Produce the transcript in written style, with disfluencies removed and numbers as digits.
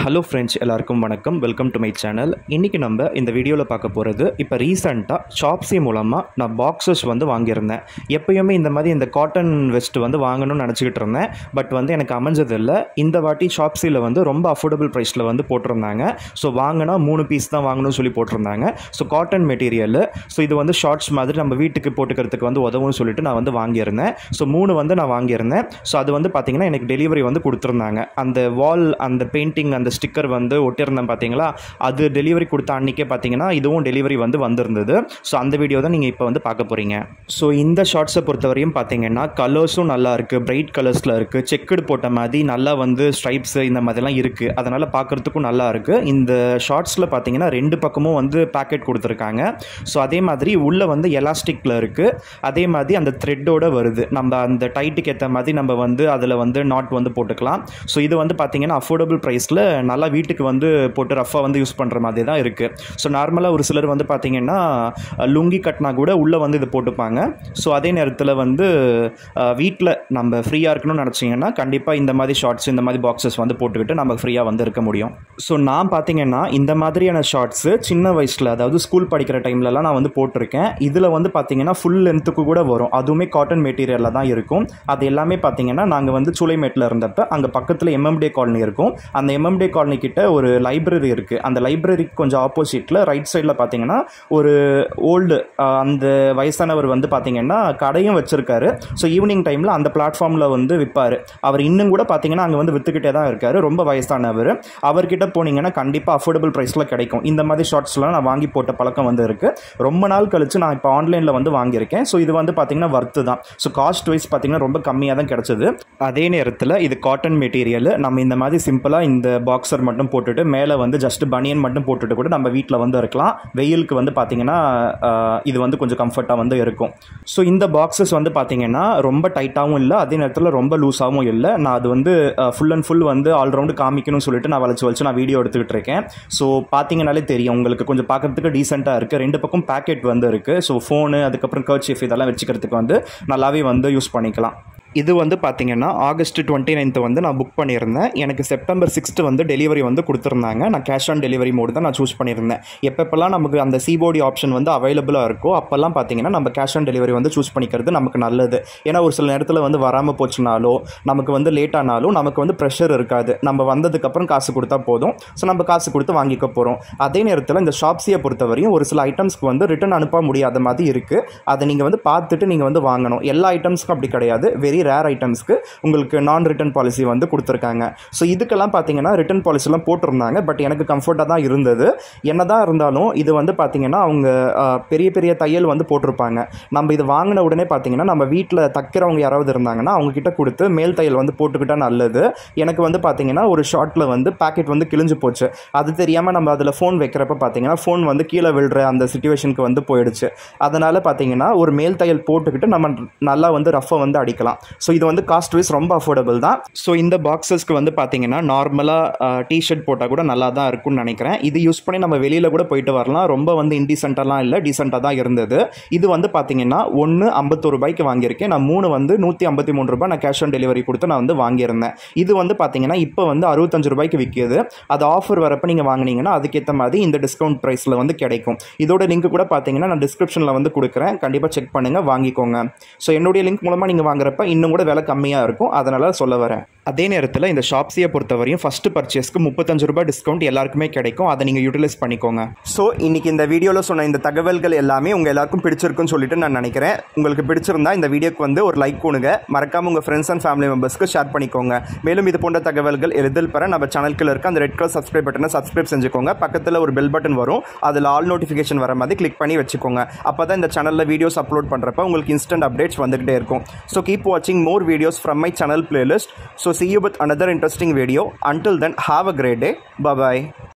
Hello friends, எல்லாருக்கும் வணக்கம். Welcome to my channel. இன்றைக்கி நம்ம இந்த வீடியோவில் பார்க்க போகிறது, இப்போ ரீசெண்டாக ஷாப்ஸி மூலமாக நான் பாக்ஸஸ் வந்து வாங்கியிருந்தேன். எப்போயுமே இந்த மாதிரி இந்த காட்டன் வெஸ்ட் வந்து வாங்கணும்னு நினச்சிக்கிட்டு இருந்தேன். பட் வந்து எனக்கு அமைஞ்சதில்லை. இந்த வாட்டி ஷாப்ஸியில் வந்து ரொம்ப அஃபோர்டபுள் ப்ரைஸில் வந்து போட்டிருந்தாங்க. ஸோ வாங்கினா 3 பீஸ் தான் வாங்கணும்னு சொல்லி போட்டிருந்தாங்க. So cotton material. ஸோ இது வந்து ஷார்ட்ஸ் மாதிரி நம்ம வீட்டுக்கு போட்டுக்கிறதுக்கு வந்து உதவும்னு சொல்லிட்டு நான் வந்து வாங்கியிருந்தேன். ஸோ 3 வந்து நான் வாங்கியிருந்தேன். ஸோ அது வந்து பார்த்திங்கன்னா எனக்கு டெலிவரி வந்து கொடுத்துருந்தாங்க. அந்த வால், அந்த பெயிண்டிங், அந்த ஸ்டிக்கர் வந்து ஒட்டியிருந்தேன் பார்த்தீங்களா, அது டெலிவரி கொடுத்த அன்றைக்கே பார்த்தீங்கன்னா இதுவும் டெலிவரி வந்து வந்திருந்தது. ஸோ அந்த வீடியோ தான் நீங்கள் இப்போ வந்து பார்க்க போகிறீங்க. ஸோ இந்த ஷார்ட்ஸை பொறுத்தவரையும் பார்த்தீங்கன்னா கலர்ஸும் நல்லா இருக்குது, பிரைட் கலர்ஸில் இருக்குது, செக்குடு போட்ட மாதிரி நல்லா வந்து ஸ்ட்ரைப்ஸு இந்த மாதிரிலாம் இருக்குது. அதனால் பார்க்குறதுக்கும் நல்லா இருக்குது. இந்த ஷார்ட்ஸில் பார்த்தீங்கன்னா 2 பக்கமும் வந்து பேக்கெட் கொடுத்துருக்காங்க. ஸோ அதே மாதிரி உள்ளே வந்து எலாஸ்டிக்கில் இருக்குது. அதே மாதிரி அந்த த்ரெட்டோடு வருது. நம்ம அந்த டைட்டுக்கு ஏற்ற மாதிரி நம்ம வந்து அதில் வந்து நாட் வந்து போட்டுக்கலாம். ஸோ இது வந்து பார்த்தீங்கன்னா அஃபோர்டபுள் ப்ரைஸில் நல்லா வீட்டுக்கு வந்து போட்டு ரஃபாக வந்து யூஸ் பண்ணுற மாதிரி தான் இருக்குது. ஸோ நார்மலாக ஒரு சிலர் வந்து பார்த்திங்கன்னா லுங்கி கட்டினா கூட உள்ளே வந்து இது போட்டுப்பாங்க. ஸோ அதே நேரத்தில் வந்து வீட்டில் நம்ம ஃப்ரீயாக இருக்கணும்னு நினச்சிங்கன்னா கண்டிப்பாக இந்த மாதிரி ஷார்ட்ஸ், இந்த மாதிரி பாக்ஸஸ் வந்து போட்டுக்கிட்டு நம்ம ஃப்ரீயாக வந்து இருக்க முடியும். ஸோ நான் பார்த்திங்கன்னா இந்த மாதிரியான ஷார்ட்ஸு சின்ன வயசில், அதாவது ஸ்கூல் படிக்கிற டைம்லலாம் நான் வந்து போட்டிருக்கேன். இதில் வந்து பார்த்திங்கன்னா ஃபுல் லென்த்துக்கு கூட வரும். அதுவுமே காட்டன் மெட்டீரியலில் தான் இருக்கும். அது எல்லாமே பார்த்திங்கன்னா நாங்கள் வந்து சூளைமேட்டில் இருந்தப்போ அங்கே பக்கத்தில் எம்எம்டே காலனி இருக்கும். அந்த எம்எம்டே காலனி கிட்ட ஒரு லைப்ரரி இருக்குது. அந்த லைப்ரரிக்கு கொஞ்சம் ஆப்போசிட்டில் ரைட் சைடில் பார்த்தீங்கன்னா ஒரு ஓல்டு, அந்த வயசானவர் வந்து பார்த்தீங்கன்னா கடையும் வச்சுருக்காரு. ஸோ ஈவினிங் டைமில் அந்த பிளாட்ஃபார்மில் வந்து விற்பார். அவர் இன்னும் கூட பார்த்தீங்கன்னா அங்கே வந்து விற்றுக்கிட்டே தான் இருக்கார். ரொம்ப வயசானவர். அவர்கிட்ட போனீங்கன்னா கண்டிப்பாக அஃபோர்டபுள் ப்ரைஸில் கிடைக்கும். இந்த மாதிரி ஷார்ட்ஸ்லாம் நான் வாங்கி போட்ட பழக்கம் வந்து இருக்குது. ரொம்ப நாள் கழிச்சு நான் இப்போ ஆன்லைனில் வந்து வாங்கியிருக்கேன். ஸோ இது வந்து பார்த்தீங்கன்னா வர்த்து தான். ஸோ காஸ்ட் வைஸ் பார்த்தீங்கன்னா ரொம்ப கம்மியாக தான் கிடச்சிது. அதே நேரத்தில் இது காட்டன் மெட்டீரியல். நம்ம இந்த மாதிரி சிம்பிளாக இந்த பாக்ஸர் மட்டும் போட்டுட்டு மேலே வந்து ஜஸ்ட் பனியன் மட்டும் போட்டுட்டு கூட நம்ம வீட்டில் வந்து இருக்கலாம். வெயிலுக்கு வந்து பார்த்திங்கன்னா இது வந்து கொஞ்சம் கம்ஃபர்ட்டாக வந்து இருக்கும். ஸோ இந்த பாக்ஸஸ் வந்து பார்த்திங்கன்னா ரொம்ப டைட்டாகவும் இல்லை, அதே நேரத்தில் ரொம்ப லூஸாகவும் இல்லை. நான் அது வந்து ஃபுல் அண்ட் ஃபுல் வந்து ஆல்ரவுண்டு காமிக்கணும்னு சொல்லிட்டு நான் வளைச்சு நான் வீடியோ எடுத்துக்கிட்டு இருக்கேன். ஸோ பார்த்தீங்கனாலே தெரியும் உங்களுக்கு, கொஞ்சம் பார்க்குறதுக்கு டீசெண்டாக இருக்குது. 2 பக்கம் பேக்கெட் வந்து இருக்குது. ஸோ ஃபோனு, அதுக்கப்புறம் கர்ச்சீஃப் இதெல்லாம் வச்சுக்கிறதுக்கு வந்து நல்லாவே வந்து யூஸ் பண்ணிக்கலாம். இது வந்து பார்த்திங்கன்னா ஆகஸ்ட் 29 வந்து நான் புக் பண்ணியிருந்தேன். எனக்கு செப்டம்பர் 6 வந்து டெலிவரி வந்து கொடுத்துருந்தாங்க. நான் கேஷ் ஆன் டெலிவரி மோடு தான் நான் சூஸ் பண்ணியிருந்தேன். எப்பப்பெல்லாம் நமக்கு அந்த சிபோடி ஆப்ஷன் வந்து அவைலபிளாக இருக்கோ அப்போல்லாம் பார்த்திங்கன்னா நம்ம கேஷ் ஆன் டெலிவரி வந்து சூஸ் பண்ணிக்கிறது நமக்கு நல்லது. ஏன்னா ஒரு சில நேரத்தில் வந்து வராமல் போச்சுனாலோ, நமக்கு வந்து லேட் ஆனாலும் நமக்கு வந்து ப்ரெஷர் இருக்காது. நம்ம வந்ததுக்கப்புறம் காசு கொடுத்தா போதும். ஸோ நம்ம காசு கொடுத்து வாங்கிக்க போகிறோம். அதே நேரத்தில் இந்த ஷாப்ஸியை பொறுத்தவரையும் ஒரு சில ஐட்டம்ஸ்க்கு வந்து ரிட்டன் அனுப்ப முடியாத மாதிரி இருக்குது. அதை நீங்கள் வந்து பார்த்துட்டு நீங்கள் வந்து வாங்கணும். எல்லா ஐட்டம்ஸ்க்கும் அப்படி கிடையாது. வெரி ரேர் ஐட்டம்ஸ்க்கு உங்களுக்கு நான் ரிட்டர்ன் பாலிசி வந்து கொடுத்துருக்காங்க. ஸோ இதுக்கெல்லாம் பார்த்தீங்கன்னா ரிட்டர்ன் பாலிசிலாம் போட்டிருந்தாங்க. பட் எனக்கு கம்ஃபர்ட்டாக தான் இருந்தது. என்னதான் இருந்தாலும் இது வந்து பார்த்தீங்கன்னா அவங்க பெரிய பெரிய தையல் வந்து போட்டிருப்பாங்க. நம்ம இது வாங்கின உடனே பார்த்தீங்கன்னா நம்ம வீட்டில் தைக்கிறவங்க யாராவது இருந்தாங்கன்னா அவங்கக்கிட்ட கொடுத்து மேல் தையல் வந்து போட்டுக்கிட்டால் நல்லது. எனக்கு வந்து பார்த்தீங்கன்னா ஒரு ஷார்ட்டில் வந்து பேக்கெட் வந்து கிழிஞ்சு போச்சு. அது தெரியாமல் நம்ம அதில் ஃபோன் வைக்கிறப்ப பார்த்தீங்கன்னா ஃபோன் வந்து கீழே விழுற அந்த சிச்சுவேஷனுக்கு வந்து போயிடுச்சு. அதனால் பார்த்தீங்கன்னா ஒரு மேல் தையல் போட்டுக்கிட்டு நம்ம நல்லா வந்து ரஃபாக வந்து அடிக்கலாம். ஸோ இது வந்து காஸ்ட் வைஸ் ரொம்ப அஃபோர்டபுள் தான். ஸோ இந்த பாக்ஸஸ்க்கு வந்து பார்த்தீங்கன்னா நார்மலாக டிஷர்ட் போட்டால் கூட நல்லா தான் இருக்கும்னு நினைக்கிறேன். இது யூஸ் பண்ணி நம்ம வெளியில் கூட போயிட்டு வரலாம். ரொம்ப வந்து இன்டீசென்ட்டாலாம் இல்லை, டீசெண்டாக தான் இருந்தது. இது வந்து பார்த்தீங்கன்னா 1 51 ரூபாய்க்கு வாங்கியிருக்கேன். நான் 3 வந்து 153 ரூபாய் நான் கேஷ் ஆன் டெலிவரி கொடுத்து நான் வந்து வாங்கியிருந்தேன். இது வந்து பார்த்தீங்கன்னா இப்போ வந்து 65 ரூபாய்க்கு விற்கிது. அது ஆஃபர் வரப்போ நீங்கள் வாங்கினீங்கன்னா அதுக்கேற்ற மாதிரி இந்த டிஸ்கவுண்ட் ப்ரைஸில் வந்து கிடைக்கும். இதோட லிங்க் கூட பார்த்தீங்கன்னா நான் டிஸ்கிரிப்ஷனில் வந்து கொடுக்குறேன். கண்டிப்பாக செக் பண்ணுங்கள், வாங்கிக்கோங்க. ஸோ என்னுடைய லிங்க் மூலமாக நீங்கள் வாங்குறப்ப இன்னும் கூட விலை கம்மியாக இருக்கும். அதனால சொல்ல வரேன். அதே நேரத்தில் இந்த ஷாப்ஸியை பொறுத்தவரையும் ஃபஸ்ட்டு பர்ச்சேஸ்க்கு 35 ரூபாய் டிஸ்கவுண்ட் எல்லாருக்குமே கிடைக்கும். அதை நீங்கள் யூட்டிலைஸ் பண்ணிக்கோங்க. ஸோ இன்றைக்கி இந்த வீடியோவில் சொன்ன இந்த தகவல்கள் எல்லாமே உங்கள் எல்லாருக்கும் பிடிச்சிருக்குன்னு சொல்லிட்டு நான் நினைக்கிறேன். உங்களுக்கு பிடிச்சிருந்தா இந்த வீடியோக்கு வந்து ஒரு லைக் கொடுங்க. மறக்காமல் உங்கள் ஃப்ரெண்ட்ஸ் அண்ட் ஃபேமிலி மெம்பர்ஸ்க்கு ஷேர் பண்ணிக்கோங்க. மேலும் இது போன்ற தகவல்கள் எளிதில் பெற நம்ம சேனலுக்குள்ள இருக்க அந்த ரெட் கலர் சப்ஸ்கிரைப் பட்டனை சப்ஸ்கிரைப் செஞ்சுக்கோங்க. பக்கத்தில் ஒரு பெல் பட்டன் வரும். அதில் ஆல் நோட்டிஃபிகேஷன் வர மாதிரி கிளிக் பண்ணி வச்சுக்கோங்க. அப்போ தான் இந்த சேனலில் வீடியோஸ் அப்லோட் பண்ணுறப்ப உங்களுக்கு இன்ஸ்டன்ட் அப்டேட்ஸ் வந்துகிட்டே இருக்கும். ஸோ கீப் வாட்சிங் more videos from my channel playlist. So see you with another interesting video. Until then, have a great day. Bye bye.